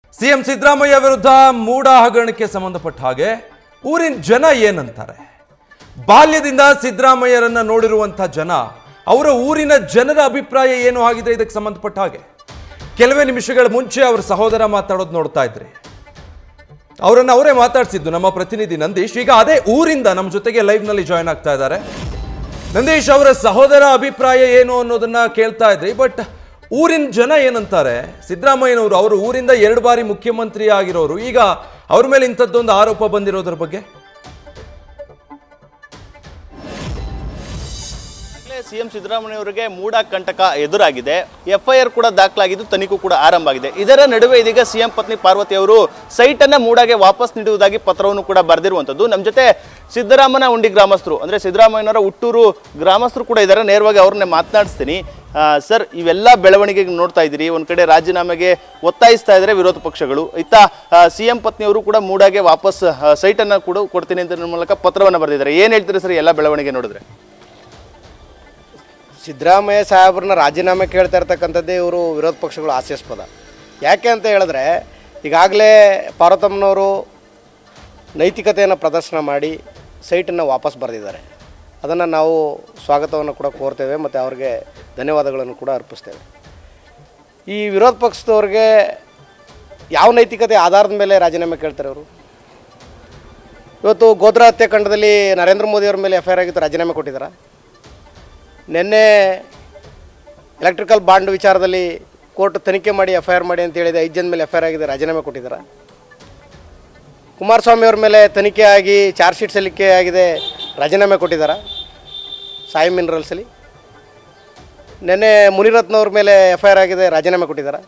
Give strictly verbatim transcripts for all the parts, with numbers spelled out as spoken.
CM Siddaramaiah ವಿರುದ್ಧ ಮೂಡ ಹಗರಣಕ್ಕೆ ಸಂಬಂಧಪಟ್ಟ ಹಾಗೆ ಊರಿನ ಜನ ಏನಂತಾರೆ? ಬಾಲ್ಯದಿಂದ ಸಿದ್ದರಾಮಯ್ಯರನ್ನ ನೋಡಿರುವಂತ ಜನ, ಅವರ ಊರಿನ ಜನರ ಅಭಿಪ್ರಾಯ ಏನು ಆಗಿದೆ ಇದಕ್ಕೆ ಸಂಬಂಧಪಟ್ಟ ಹಾಗೆ ಕೆಲವೇ ನಿಮಿಷಗಳ ಮುಂಚೆ ಅವರ ಸಹೋದರ ಮಾತಾಡೋದು ನೋಡ್ತಾ ಇದ್ರಿ. ಅವರನ್ನ ಅವರೇ ಮಾತಾಡ್ಸಿದ್ದು ನಮ್ಮ ಪ್ರತಿನಿಧಿ ನಂದೀಶ್. ಈಗ ಅದೇ ಊರಿಂದ ನಮ್ಮ ಜೊತೆಗೆ ಲೈವ್ ನಲ್ಲಿ ಜಾಯ್ನ್ ಆಗ್ತಾ ಇದ್ದಾರೆ. ನಂದೀಶ್, ಅವರ ಸಹೋದರ ಅಭಿಪ್ರಾಯ ಏನು ಅನ್ನೋದನ್ನ ಕೇಳ್ತಾ ಇದ್ರಿ. ಬಟ್ ಊರಿನ ಜನ ಏನಂತಾರೆ? ಸಿದ್ದರಾಮಯ್ಯನವರು ಅವರು ಊರಿಂದ ಎರಡು ಬಾರಿ ಮುಖ್ಯಮಂತ್ರಿ ಆಗಿರೋರು, ಈಗ ಅವ್ರ ಮೇಲೆ ಇಂಥದ್ದೊಂದು ಆರೋಪ ಬಂದಿರೋದ್ರ ಬಗ್ಗೆ ಸಿಎಂ ಸಿದ್ದರಾಮಯ್ಯ ಅವರಿಗೆ ಮೂಡ ಕಂಟಕ ಎದುರಾಗಿದೆ. ಎಫ್ಐಆರ್ ಕೂಡ ದಾಖಲಾಗಿದ್ದು ತನಿಖೆ ಕೂಡ ಆರಂಭ ಆಗಿದೆ. ಇದರ ನಡುವೆ ಇದೀಗ ಸಿಎಂ ಪತ್ನಿ ಪಾರ್ವತಿ ಅವರು ಸೈಟ್ ಅನ್ನ ಮೂಡಾಗೆ ವಾಪಸ್ ನೀಡುವುದಾಗಿ ಪತ್ರವನ್ನು ಕೂಡ ಬರೆದಿರುವಂತದ್ದು. ನಮ್ಮ ಜೊತೆ ಸಿದ್ದರಾಮನ ಉಂಡಿ ಗ್ರಾಮಸ್ಥರು ಅಂದ್ರೆ ಸಿದ್ದರಾಮಯ್ಯನವರ ಹುಟ್ಟೂರು ಗ್ರಾಮಸ್ಥರು ಕೂಡ ಇದ್ದಾರೆ. ನೇರವಾಗಿ ಅವ್ರನ್ನೇ ಮಾತನಾಡಿಸ್ತೀನಿ. ಸರ್, ಇವೆಲ್ಲ ಬೆಳವಣಿಗೆ ನೋಡ್ತಾ ಇದ್ದೀರಿ. ಒಂದ್ ಕಡೆ ರಾಜೀನಾಮೆಗೆ ಒತ್ತಾಯಿಸ್ತಾ ಇದ್ದಾರೆ ವಿರೋಧ ಪಕ್ಷಗಳು, ಇತ್ತ ಸಿಎಂ ಪತ್ನಿಯವರು ಕೂಡ ಮೂಡಾಗೆ ವಾಪಸ್ ಸೈಟ್ ಅನ್ನ ಕೂಡ ಕೊಡ್ತೀನಿ ಅಂತ ಮೂಲಕ ಪತ್ರವನ್ನು ಬರೆದಿದ್ದಾರೆ. ಏನ್ ಹೇಳ್ತೀರಿ ಸರ್ ಎಲ್ಲ ಬೆಳವಣಿಗೆ ನೋಡಿದ್ರೆ? ಸಿದ್ದರಾಮಯ್ಯ ಸಾಹೇಬ್ರನ್ನ ರಾಜೀನಾಮೆ ಕೇಳ್ತಾ ಇರ್ತಕ್ಕಂಥದ್ದೇ ಇವರು ವಿರೋಧ ಪಕ್ಷಗಳು ಹಾಸ್ಯಾಸ್ಪದ. ಯಾಕೆ ಅಂತ ಹೇಳಿದ್ರೆ, ಈಗಾಗಲೇ ಪಾರ್ವತಮ್ಮನವರು ನೈತಿಕತೆಯನ್ನು ಪ್ರದರ್ಶನ ಮಾಡಿ ಸೈಟನ್ನು ವಾಪಸ್ ಬರೆದಿದ್ದಾರೆ. ಅದನ್ನು ನಾವು ಸ್ವಾಗತವನ್ನು ಕೂಡ ಕೋರ್ತೇವೆ ಮತ್ತು ಅವ್ರಿಗೆ ಧನ್ಯವಾದಗಳನ್ನು ಕೂಡ ಅರ್ಪಿಸ್ತೇವೆ. ಈ ವಿರೋಧ ಪಕ್ಷದವ್ರಿಗೆ ಯಾವ ನೈತಿಕತೆ ಆಧಾರದ ಮೇಲೆ ರಾಜೀನಾಮೆ ಕೇಳ್ತಾರೆ ಅವರು? ಇವತ್ತು ಗೋಧ್ರಾ ಹತ್ಯಾಕಾಂಡದಲ್ಲಿ ನರೇಂದ್ರ ಮೋದಿಯವ್ರ ಮೇಲೆ ಎಫ್ ಐ ಆರ್ ಆಗಿತ್ತು, ರಾಜೀನಾಮೆ ಕೊಟ್ಟಿದ್ದಾರೆ. ನಿನ್ನೆ ಎಲೆಕ್ಟ್ರಿಕಲ್ ಬಾಂಡ್ ವಿಚಾರದಲ್ಲಿ ಕೋರ್ಟ್ ತನಿಖೆ ಮಾಡಿ ಎಫ್ ಐ ಆರ್ ಮಾಡಿ ಅಂತ ಹೇಳಿದೆ, ಐದು ಜನ ಮೇಲೆ ಎಫ್ ಐ ಆರ್ ಆಗಿದೆ, ರಾಜೀನಾಮೆ ಕೊಟ್ಟಿದ್ದಾರೆ. ಕುಮಾರಸ್ವಾಮಿ ಅವ್ರ ಮೇಲೆ ತನಿಖೆ ಆಗಿ ಚಾರ್ಜ್ ಶೀಟ್ ಸಲ್ಲಿಕೆ ಆಗಿದೆ, ರಾಜೀನಾಮೆ ಕೊಟ್ಟಿದ್ದಾರೆ ಸಾಯಿ ಮಿನರಲ್ಸಲ್ಲಿ. ನಿನ್ನೆ ಮುನಿರತ್ನವ್ರ ಮೇಲೆ ಎಫ್ ಐ ಆರ್ ಆಗಿದೆ, ರಾಜೀನಾಮೆ ಕೊಟ್ಟಿದ್ದಾರೆ.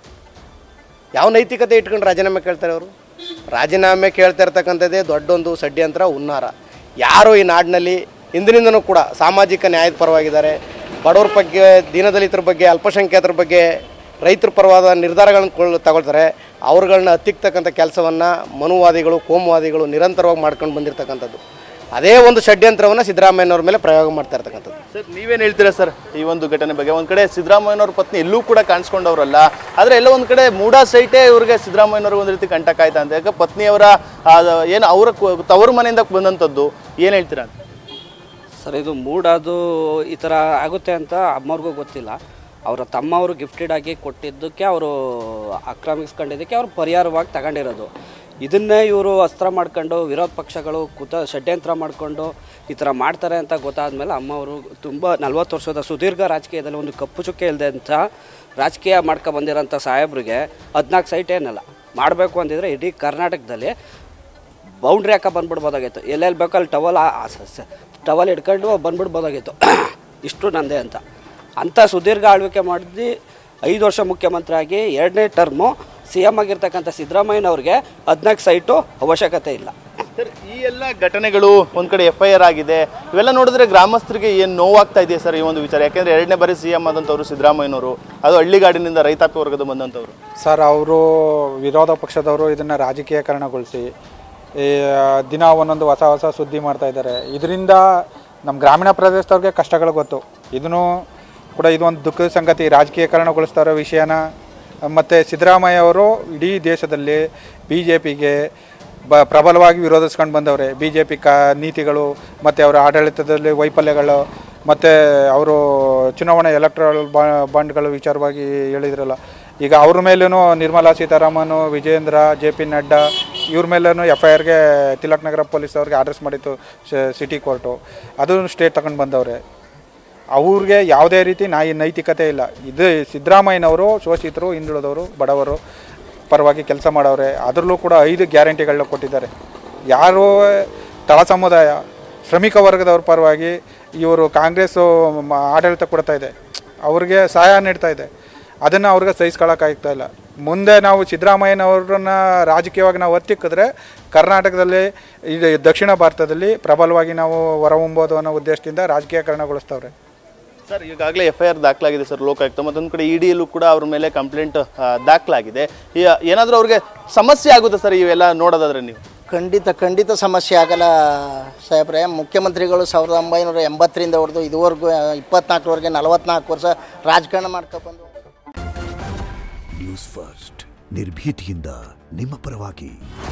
ಯಾವ ನೈತಿಕತೆ ಇಟ್ಕೊಂಡು ರಾಜೀನಾಮೆ ಕೇಳ್ತಾರೆ ಅವರು? ರಾಜೀನಾಮೆ ಕೇಳ್ತಾ ಇರ್ತಕ್ಕಂಥದ್ದೇ ದೊಡ್ಡೊಂದು ಷಡ್ಯಂತ್ರ, ಹುನ್ನಾರ. ಯಾರು ಈ ನಾಡಿನಲ್ಲಿ ಹಿಂದಿನಿಂದನೂ ಕೂಡ ಸಾಮಾಜಿಕ ನ್ಯಾಯದ ಪರವಾಗಿದ್ದಾರೆ, ಬಡವರ ಬಗ್ಗೆ, ದೀನದಲಿತರ ಬಗ್ಗೆ, ಅಲ್ಪಸಂಖ್ಯಾತರ ಬಗ್ಗೆ, ರೈತರ ಪರವಾದ ನಿರ್ಧಾರಗಳನ್ನು ತಗೊಳ್ತಾರೆ. ಅವ್ರುಗಳನ್ನ ಹತ್ತಿಕ್ತಕ್ಕಂಥ ಕೆಲಸವನ್ನು ಮನುವಾದಿಗಳು, ಕೋಮುವಾದಿಗಳು ನಿರಂತರವಾಗಿ ಮಾಡ್ಕೊಂಡು ಬಂದಿರತಕ್ಕಂಥದ್ದು. ಅದೇ ಒಂದು ಷಡ್ಯಂತ್ರವನ್ನು ಸಿದ್ದರಾಮಯ್ಯನವ್ರ ಮೇಲೆ ಪ್ರಯೋಗ ಮಾಡ್ತಾ ಇರ್ತಕ್ಕಂಥದ್ದು. ಸರ್, ನೀವೇನು ಹೇಳ್ತೀರಾ ಸರ್ ಈ ಒಂದು ಘಟನೆ ಬಗ್ಗೆ? ಒಂದು ಕಡೆ ಸಿದ್ದರಾಮಯ್ಯನವ್ರ ಪತ್ನಿ ಎಲ್ಲೂ ಕೂಡ ಕಾಣಿಸ್ಕೊಂಡವ್ರಲ್ಲ, ಆದರೆ ಎಲ್ಲ ಒಂದು ಕಡೆ ಮೂಡಾ ಸೈಟೇ ಇವ್ರಿಗೆ ಸಿದ್ದರಾಮಯ್ಯನವ್ರಿಗೆ ಒಂದು ರೀತಿ ಕಂಟಕ ಆಯ್ತಾ ಅಂತ. ಯಾಕೆ ಪತ್ನಿಯವರ ಏನು ಅವರ ತವರು ಮನೆಯಿಂದ ಬಂದಂಥದ್ದು, ಏನು ಹೇಳ್ತೀರಾ ಅಂತ? ಸರ್, ಇದು ಮೂಡಾದು ಈ ಥರ ಆಗುತ್ತೆ ಅಂತ ಅಮ್ಮವ್ರಿಗೂ ಗೊತ್ತಿಲ್ಲ. ಅವರ ತಮ್ಮವರು ಗಿಫ್ಟೆಡ್ ಆಗಿ ಕೊಟ್ಟಿದ್ದಕ್ಕೆ ಅವರು ಆಕ್ರಮಿಸ್ಕೊಂಡಿದ್ದಕ್ಕೆ ಅವರು ಪರಿಹಾರವಾಗಿ ತಗೊಂಡಿರೋದು. ಇದನ್ನೇ ಇವರು ಅಸ್ತ್ರ ಮಾಡ್ಕೊಂಡು ವಿರೋಧ ಪಕ್ಷಗಳು ಕುತ ಷಡ್ಯಂತ್ರ ಮಾಡಿಕೊಂಡು ಈ ಥರ ಮಾಡ್ತಾರೆ ಅಂತ ಗೊತ್ತಾದಮೇಲೆ ಅಮ್ಮವರು ತುಂಬ ನಲ್ವತ್ತು ವರ್ಷದ ಸುದೀರ್ಘ ರಾಜಕೀಯದಲ್ಲಿ ಒಂದು ಕಪ್ಪು ಚುಕ್ಕೆ ಇಲ್ಲದೆ ಅಂತ ರಾಜಕೀಯ ಮಾಡ್ಕೊ ಬಂದಿರೋಂಥ ಸಾಹೇಬ್ರಿಗೆ ಹದಿನಾಲ್ಕು ಸೈಟ್ ಏನಲ್ಲ ಮಾಡಬೇಕು ಅಂದಿದ್ರೆ ಇಡೀ ಕರ್ನಾಟಕದಲ್ಲಿ ಬೌಂಡ್ರಿ ಹಾಕ ಬಂದ್ಬಿಡ್ಬೋದಾಗಿತ್ತು. ಎಲ್ಲೆಲ್ಲಿ ಬೇಕೋ ಅಲ್ಲಿ ಟವಲ್ ಟವಲ್ ಹಿಡ್ಕೊಂಡು ಬಂದ್ಬಿಡ್ಬೋದಾಗಿತ್ತು. ಇಷ್ಟು ನಂದೇ ಅಂತ ಅಂಥ ಸುದೀರ್ಘ ಆಳ್ವಿಕೆ ಮಾಡಿದ್ದು ಐದು ವರ್ಷ ಮುಖ್ಯಮಂತ್ರಿ ಆಗಿ ಎರಡನೇ ಟರ್ಮು ಸಿ ಎಮ್ ಆಗಿರ್ತಕ್ಕಂಥ ಸಿದ್ದರಾಮಯ್ಯನವ್ರಿಗೆ ಹದಿನಾಲ್ಕು ಸೈಟು ಅವಶ್ಯಕತೆ ಇಲ್ಲ. ಸರ್, ಈ ಎಲ್ಲ ಘಟನೆಗಳು ಒಂದು ಕಡೆ ಎಫ್ ಐ ಆರ್ ಆಗಿದೆ, ಇವೆಲ್ಲ ನೋಡಿದ್ರೆ ಗ್ರಾಮಸ್ಥರಿಗೆ ಏನು ನೋವಾಗ್ತಾ ಇದೆ ಸರ್ ಈ ಒಂದು ವಿಚಾರ? ಯಾಕೆಂದರೆ ಎರಡನೇ ಬಾರಿ ಸಿ ಎಮ್ ಆದಂಥವ್ರು ಸಿದ್ದರಾಮಯ್ಯನವರು, ಅದು ಹಳ್ಳಿಗಾಡಿನಿಂದ ರೈತಾಪಿ ವರ್ಗದ ಬಂದಂಥವ್ರು. ಸರ್, ಅವರು ವಿರೋಧ ಪಕ್ಷದವರು ಇದನ್ನು ರಾಜಕೀಯಕರಣಗೊಳಿಸಿ ಈ ದಿನ ಒಂದೊಂದು ಹೊಸ ಹೊಸ ಸುದ್ದಿ ಮಾಡ್ತಾ ಇದ್ದಾರೆ. ಇದರಿಂದ ನಮ್ಮ ಗ್ರಾಮೀಣ ಪ್ರದೇಶದವ್ರಿಗೆ ಕಷ್ಟಗಳು ಗೊತ್ತು. ಇದನ್ನು ಕೂಡ ಇದೊಂದು ದುಃಖದ ಸಂಗತಿ, ರಾಜಕೀಯಕರಣಗೊಳಿಸ್ತಾ ಇರೋ ವಿಷಯನ. ಮತ್ತು ಸಿದ್ದರಾಮಯ್ಯ ಅವರು ಇಡೀ ದೇಶದಲ್ಲಿ ಬಿ ಜೆ ಪಿಗೆ ಬ ಪ್ರಬಲವಾಗಿ ವಿರೋಧಿಸ್ಕೊಂಡು ಬಂದವ್ರೆ. ಬಿ ಜೆ ಪಿ ಕ ನೀತಿಗಳು ಮತ್ತು ಅವರ ಆಡಳಿತದಲ್ಲಿ ವೈಫಲ್ಯಗಳು ಮತ್ತು ಅವರು ಚುನಾವಣೆ ಎಲೆಕ್ಟ್ರಲ್ ಬಾಂಡ್ಗಳ ವಿಚಾರವಾಗಿ ಹೇಳಿದ್ರಲ್ಲ, ಈಗ ಅವ್ರ ಮೇಲೂ ನಿರ್ಮಲಾ ಸೀತಾರಾಮನ್, ವಿಜೇಂದ್ರ, ಜೆ ಪಿ ನಡ್ಡಾ ಇವ್ರ ಮೇಲೂ ಎಫ್ ಐ ಆರ್ಗೆ ತಿಲಕ್ ನಗರ ಪೊಲೀಸ್ ಅವ್ರಿಗೆ ಅಡ್ರೆಸ್ ಮಾಡಿತ್ತು ಸಿಟಿ ಕೋರ್ಟು. ಅದು ಸ್ಟೇ ತಗೊಂಡು ಬಂದವ್ರೆ. ಅವ್ರಿಗೆ ಯಾವುದೇ ರೀತಿ ನಾಯಿ ನೈತಿಕತೆ ಇಲ್ಲ. ಇದು ಸಿದ್ದರಾಮಯ್ಯನವರು ಶೋಷಿತರು, ಹಿಂದುಳಿದವರು, ಬಡವರು ಪರವಾಗಿ ಕೆಲಸ ಮಾಡವ್ರೆ. ಅದರಲ್ಲೂ ಕೂಡ ಐದು ಗ್ಯಾರಂಟಿಗಳನ್ನ ಕೊಟ್ಟಿದ್ದಾರೆ. ಯಾರು ತಳ ಸಮುದಾಯ, ಶ್ರಮಿಕ ವರ್ಗದವ್ರ ಪರವಾಗಿ ಇವರು ಕಾಂಗ್ರೆಸ್ಸು ಆಡಳಿತ ಕೊಡ್ತಾ ಇದೆ, ಅವ್ರಿಗೆ ಸಹಾಯ ನೀಡ್ತಾ ಇದೆ. ಅದನ್ನು ಅವ್ರಿಗೆ ಸಹಿಸ್ಕೊಳ್ಳೋಕ್ಕಾಗ್ತಾ ಇಲ್ಲ. ಮುಂದೆ ನಾವು ಸಿದ್ದರಾಮಯ್ಯನವ್ರನ್ನ ರಾಜಕೀಯವಾಗಿ ನಾವು ಒತ್ತಿಕ್ಕಿದ್ರೆ ಕರ್ನಾಟಕದಲ್ಲಿ ಇದು ದಕ್ಷಿಣ ಭಾರತದಲ್ಲಿ ಪ್ರಬಲವಾಗಿ ನಾವು ಹೊರಹೊಮ್ಮಬಹುದು ಅನ್ನೋ ಉದ್ದೇಶದಿಂದ ರಾಜಕೀಯಕರಣಗೊಳಿಸ್ತವ್ರೆ. ಸರ್, ಈಗಾಗಲೇ ಎಫ್ ಐ ಆರ್ ದಾಖಲಾಗಿದೆ ಸರ್ ಲೋಕಾಯುಕ್ತ, ಮತ್ತೊಂದು ಕಡೆ ಇ ಡಿಯಲ್ಲೂ ಕೂಡ ಅವ್ರ ಮೇಲೆ ಕಂಪ್ಲೇಂಟ್ ದಾಖಲಾಗಿದೆ. ಏನಾದರೂ ಅವ್ರಿಗೆ ಸಮಸ್ಯೆ ಆಗುತ್ತೆ ಸರ್ ಇವೆಲ್ಲ ನೋಡೋದಾದ್ರೆ ನೀವು? ಖಂಡಿತ ಖಂಡಿತ ಸಮಸ್ಯೆ ಆಗಲ್ಲ ಸಾಹೇಬ್ರೆ. ಮುಖ್ಯಮಂತ್ರಿಗಳು ಸಾವಿರದ ಒಂಬೈನೂರ ಎಂಬತ್ತರಿಂದ ಹೊಡೆದು ಇದುವರೆಗೂ ಇಪ್ಪತ್ನಾಲ್ಕರವರೆಗೆ ನಲವತ್ನಾಲ್ಕು ವರ್ಷ ರಾಜಕಾರಣ ಮಾಡ್ಕೊಬಂದು. ನ್ಯೂಸ್ ಫಸ್ಟ್ ನಿರ್ಭೀತಿಯಿಂದ ನಿಮ್ಮ ಪರವಾಗಿ.